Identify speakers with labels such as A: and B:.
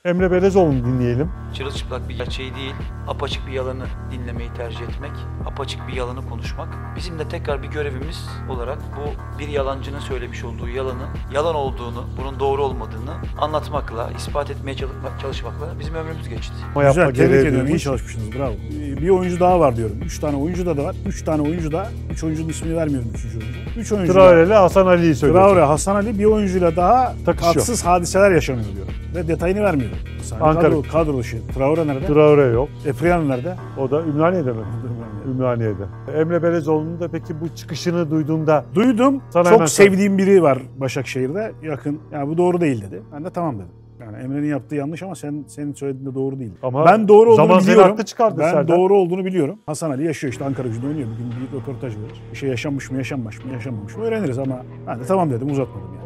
A: Emre Belezoğlu'nu dinleyelim.
B: Çırılçıplak bir gerçeği değil, apaçık bir yalanı dinlemeyi tercih etmek, apaçık bir yalanı konuşmak. Bizim de tekrar bir görevimiz olarak bu bir yalancının söylemiş olduğu yalanın yalan olduğunu, bunun doğru olmadığını anlatmakla, ispat etmeye çalışmakla bizim ömrümüz geçti.
C: Güzel, tebrik ediyorum. İyi
A: duymuş.
C: çalışmışsınız. Bravo. Bir oyuncu daha var diyorum. 3 tane oyuncu da var. 3 tane oyuncu da. 3 oyuncunun ismini vermiyorum 3. oyuncu. 3 oyuncu
A: Traore ile Hasan Ali'yi söylüyor.
C: Traore, Hasan Ali bir oyuncuyla daha
A: Takışıyor.
C: tatsız hadiseler yaşanıyor diyor. Ve detayını vermiyorum.
A: Ankara.
C: Kadro dışı. Traore nerede?
A: Traore yok.
C: Epriano nerede?
A: O da Ümraniye'de mi? Ümraniye'de. Emre Belezoğlu'nun da peki bu çıkışını duyduğunda
C: Duydum.
A: Sana hemen
C: Çok sevdiğim biri var Başakşehir'de. Yakın. Yani bu doğru değil dedi. Ben de tamam dedim. Yani Emre'nin yaptığı yanlış ama senin söylediğin de doğru değil.
A: Ama
C: ben doğru olduğunu
A: zaman seni
C: biliyorum.
A: haklı çıkardı
C: Ben
A: Serdar.
C: doğru olduğunu biliyorum. Hasan Ali yaşıyor işte Ankaragücü'de oynuyor. Bugün bir röportaj verir. Bir şey yaşanmış mı, yaşanmamış mı, yaşanmamış mı öğreniriz ama ben de tamam dedim, uzatmadım yani.